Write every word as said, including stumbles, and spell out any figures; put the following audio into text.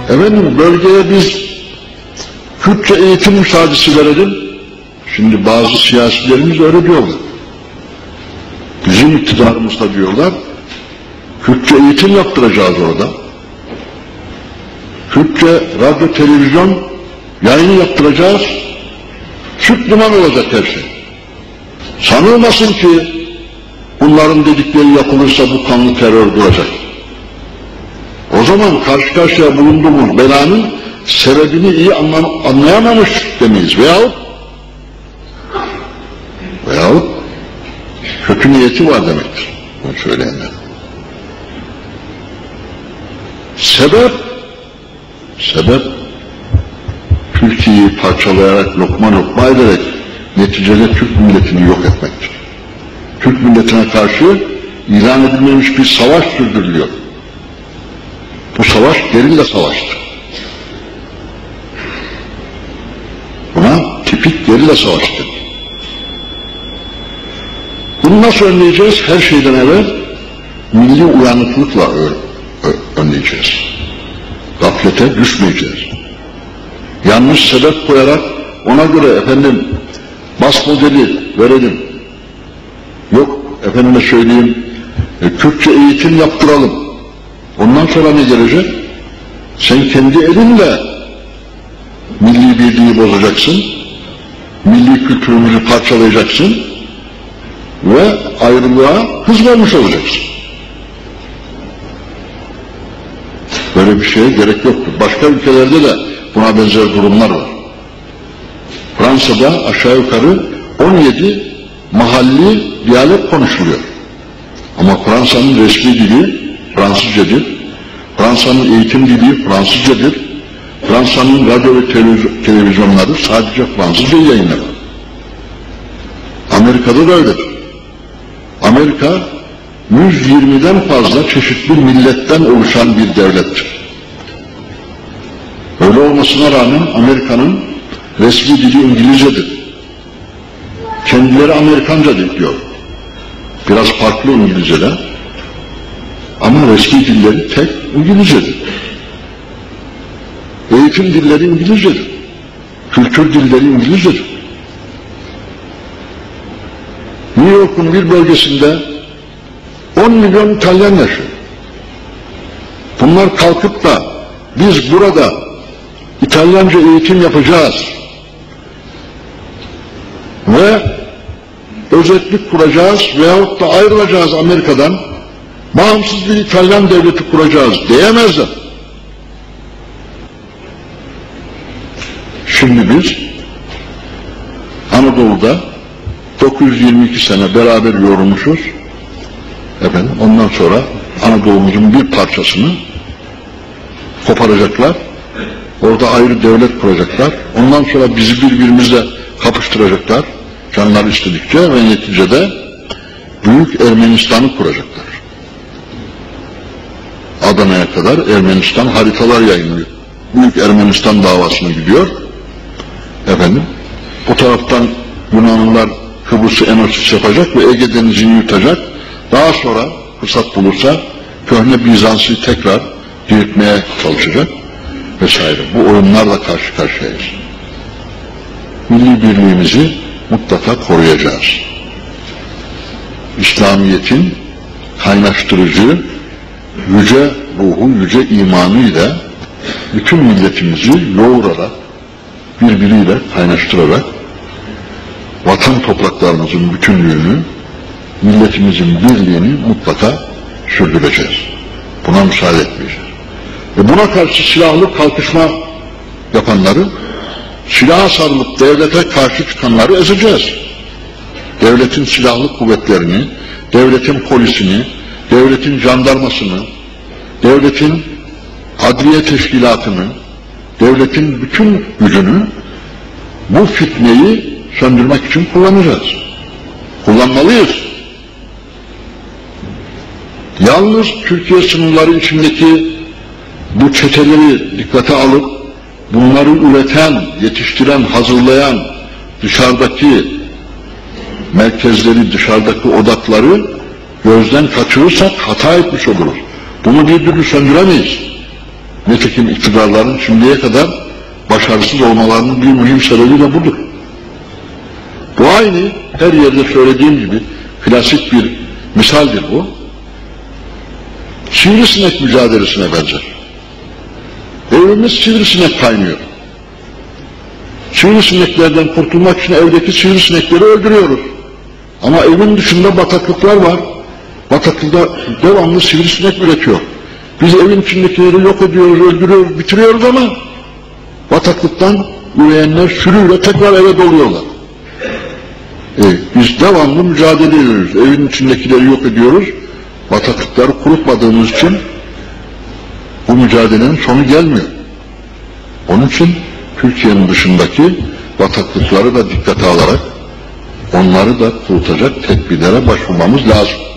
Efendim bölgeye biz Kürtçe eğitim müsaadesi verelim. Şimdi bazı siyasilerimiz öyle diyorlar. Bizim iktidarımızda diyorlar, Kürtçe eğitim yaptıracağız orada. Kürtçe radyo, televizyon yayını yaptıracağız. Süt liman olacak her şey. Sanılmasın ki bunların dedikleri yapılırsa bu kanlı terör duracak. O zaman karşı karşıya bulunduğumuz belanın sebebini iyi anlayamamış demeyiz. Veyahut veyahut kötü niyeti var demektir. Bunu söyleyenler. Sebep sebep Türkiye'yi parçalayarak, lokma lokma ederek neticede Türk milletini yok etmektir. Türk milletine karşı ilan edilmemiş bir savaş sürdürülüyor. Bu savaş gerilla savaştır. Buna tipik gerilla savaştır. Bunu nasıl önleyeceğiz? Her şeyden evvel milli uyanıklıkla önleyeceğiz. Gaflete düşmeyeceğiz. Yanlış sebep koyarak ona göre efendim bas modeli verelim. Yok efendime söyleyeyim e, Kürtçe eğitim yaptıralım. Ondan sonra ne gelecek? Sen kendi elinle milli birliği bozacaksın. Milli kültürümüzü parçalayacaksın. Ve ayrılığa hız vermiş olacaksın. Böyle bir şeye gerek yoktur. Başka ülkelerde de buna benzer durumlar var. Fransa'da aşağı yukarı on yedi mahalli diyalekt konuşuluyor. Ama Fransa'nın resmi dili Fransızcadır. Fransa'nın eğitim dili Fransızcadır. Fransa'nın radyo ve televizyonları sadece Fransızca yayınlar. Amerika'da da öyledir. Amerika yüz yirmiden fazla çeşitli milletten oluşan bir devlettir. Öyle olmasına rağmen Amerika'nın resmi dili İngilizcedir. Kendileri Amerikanca diyor. Biraz farklı İngilizce'den. Ama resmi dilleri tek İngilizcedir. Eğitim dilleri İngilizcedir. Kültür dilleri İngilizcedir. New York'un bir bölgesinde on milyon İtalyan yaşıyor. Bunlar kalkıp da biz burada İtalyanca eğitim yapacağız ve özellik kuracağız veyahut da ayrılacağız Amerika'dan, bağımsız bir İtalyan devleti kuracağız diyemezler. Şimdi biz Anadolu'da dokuz yüz yirmi iki sene beraber yorulmuşuz. Efendim, ondan sonra Anadolu'muzun bir parçasını koparacaklar. Orada ayrı devlet kuracaklar. Ondan sonra bizi birbirimizle kapıştıracaklar. Canlar istedikçe ve neticede Büyük Ermenistan'ı kuracaklar. Adana'ya kadar Ermenistan haritalar yayınlıyor. Büyük Ermenistan davasına gidiyor. Efendim, o taraftan Yunanlılar Kıbrıs'ı enosis yapacak ve Ege Denizi'ni yutacak. Daha sonra fırsat bulursa köhne Bizans'ı tekrar diriltmeye çalışacak vesaire. Bu oyunlarla karşı karşıyayız. Milli birliğimizi mutlaka koruyacağız. İslamiyet'in kaynaştırıcı, yüce ruhu, yüce imanıyla bütün milletimizi yoğurarak, birbiriyle kaynaştırarak vatan topraklarımızın bütünlüğünü, milletimizin birliğini mutlaka sürdüreceğiz. Buna müsaade etmeyeceğiz. Ve buna karşı silahlı kalkışma yapanları, silaha sarılıp devlete karşı çıkanları ezeceğiz. Devletin silahlı kuvvetlerini, devletin polisini, devletin jandarmasını, devletin adliye teşkilatını, devletin bütün gücünü bu fitneyi söndürmek için kullanacağız. Kullanmalıyız. Yalnız Türkiye sınırları içindeki bu çeteleri dikkate alıp bunları üreten, yetiştiren, hazırlayan dışarıdaki merkezleri, dışarıdaki odakları gözden kaçırırsak hata etmiş oluruz. Bunu bir türlü söndüremeyiz. Nitekim iktidarların şimdiye kadar başarısız olmalarının bir mühim sebebi de budur. Bu aynı her yerde söylediğim gibi klasik bir misaldir bu. Sivrisinek mücadelesine benzer. Evimiz sivrisinek kaynıyor. Sivrisineklerden kurtulmak için evdeki sivrisinekleri öldürüyoruz. Ama evin dışında bataklıklar var. Bataklıkta devamlı sivrisinek üretiyor. Biz evin içindekileri yok ediyoruz, öldürüyoruz, bitiriyoruz ama bataklıktan üreyenler sürüyle tekrar eve doluyorlar. E, biz devamlı mücadele ediyoruz. Evin içindekileri yok ediyoruz. Bataklıkları kurutmadığımız için bu mücadelenin sonu gelmiyor. Onun için Türkiye'nin dışındaki bataklıkları da dikkate alarak onları da kurutacak tedbirlere başvurmamız lazım.